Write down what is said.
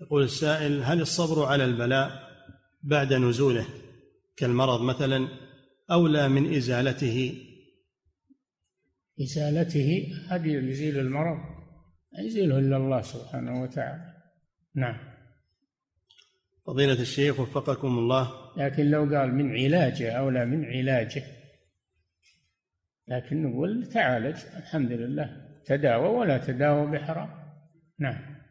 يقول السائل: هل الصبر على البلاء بعد نزوله كالمرض مثلا أولى من إزالته؟ إزالته هذه يزيل المرض، لا يزيله إلا الله سبحانه وتعالى. نعم. فضيلة الشيخ وفقكم الله، لكن لو قال من علاجه أولى من علاجه، لكن نقول تعالج الحمد لله، تداوى ولا تداوى بحرام. نعم.